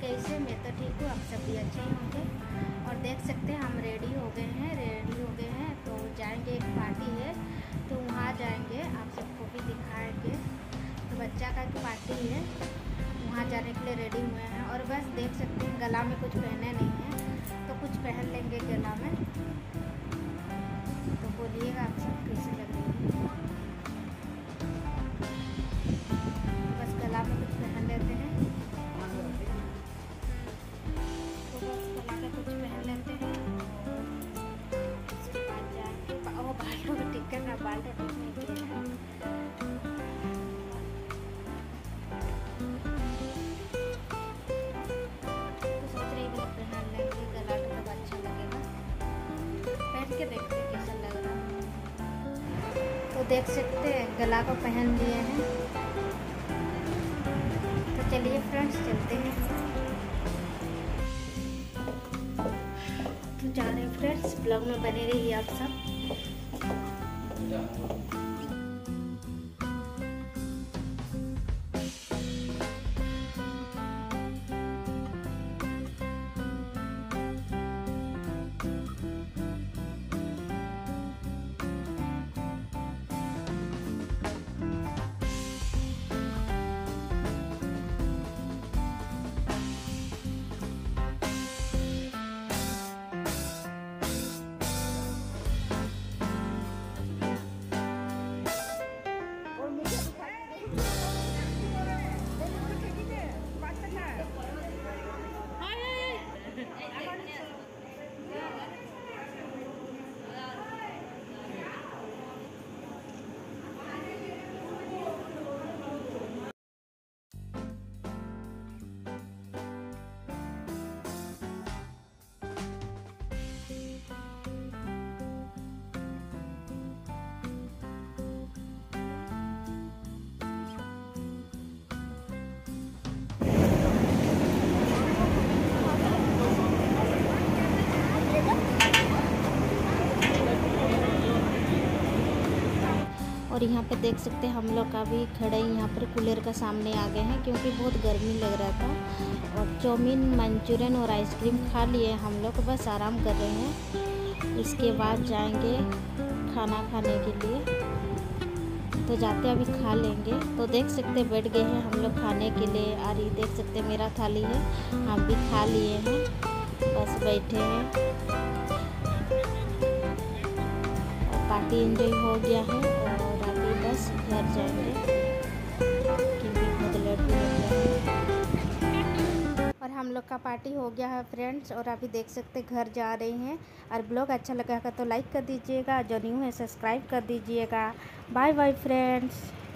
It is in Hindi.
कैसे? मैं तो ठीक हूँ, आप सब भी अच्छे ही होंगे। और देख सकते हैं हम रेडी हो गए हैं तो जाएंगे, एक पार्टी है तो वहाँ जाएंगे, आप सबको भी दिखाएंगे। तो बच्चा का एक पार्टी है, वहाँ जाने के लिए रेडी हुए हैं। और बस देख सकते हैं गला में कुछ पहने नहीं हैं तो कुछ पहन लेंगे गला में। तो बोलिएगा आप सब कैसे लग रही है। बस गला में कुछ पहन लेते हैं, तो बस गला में कुछ पहन लेते हैं। उसके बाद जाएंगे, वो बालों को ठीक करना, बाल तो ठीक नहीं किया है। तो सोच रही हूँ पहन लेंगे, गला तो तब अच्छा लगेगा। पहन के देखते हैं कैसा लग रहा है। तो देख सकते हैं गला को पहन लिए हैं। तो चलिए फ्रेंड्स चलते हैं। तो जा रहे हैं फ्रेंड्स, ब्लॉग में बने रहिए आप सब। और यहाँ पे देख सकते हैं हम लोग का भी खड़े यहाँ पर कूलर का सामने आ गए हैं, क्योंकि बहुत गर्मी लग रहा था। और चाउमीन, मंचूरियन और आइसक्रीम खा लिए हम लोग, बस आराम कर रहे हैं। इसके बाद जाएंगे खाना खाने के लिए, तो जाते अभी खा लेंगे। तो देख सकते बैठ गए हैं हम लोग खाने के लिए। और ये देख सकते मेरा थाली है, हम भी खा लिए हैं, बस बैठे हैं। पार्टी एंजॉय हो गया है और अभी बस घर जाएंगे, क्योंकि बहुत लेट हो गया है। और हम लोग का पार्टी हो गया है फ्रेंड्स, और अभी देख सकते घर जा रहे हैं। और ब्लॉग अच्छा लगा तो लाइक कर दीजिएगा, जो न्यू है सब्सक्राइब कर दीजिएगा। Bye bye friends.